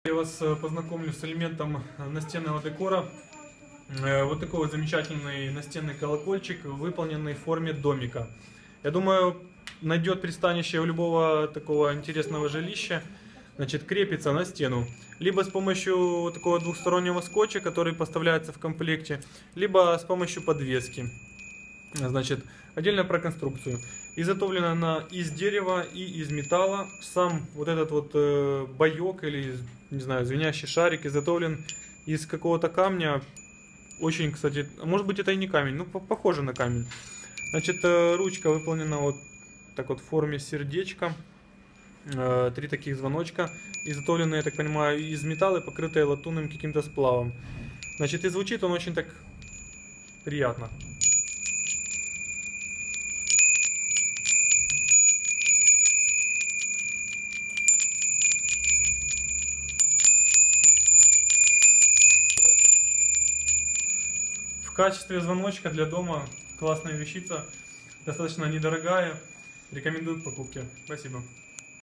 Я вас познакомлю с элементом настенного декора. Вот такой вот замечательный настенный колокольчик, выполненный в форме домика. Я думаю, найдет пристанище у любого такого интересного жилища. Значит, крепится на стену либо с помощью такого двухстороннего скотча, который поставляется в комплекте, либо с помощью подвески. Значит, отдельно про конструкцию. Изготовлена она из дерева и из металла. Сам вот этот вот боек или, не знаю, звенящий шарик изготовлен из какого-то камня. Очень, кстати, может быть, это и не камень, но похоже на камень. Значит, ручка выполнена вот так вот в форме сердечка. 3 таких звоночка, изготовленные, я так понимаю, из металла, покрытые латунным каким-то сплавом. Значит, и звучит он очень так приятно. В качестве звоночка для дома классная вещица, достаточно недорогая. Рекомендую к покупке. Спасибо.